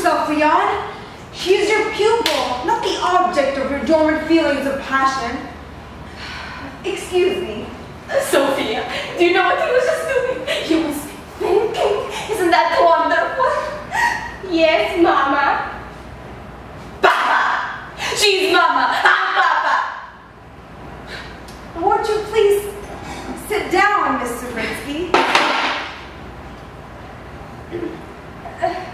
yourself, Leon. She is your pupil, not the object of your dormant feelings of passion. Excuse me. Sophia, do you know what he was just doing? He was thinking. Isn't that wonderful? Yes, Mama. Papa! She's Mama! I'm Papa! Won't you please sit down, Miss Zabrinsky?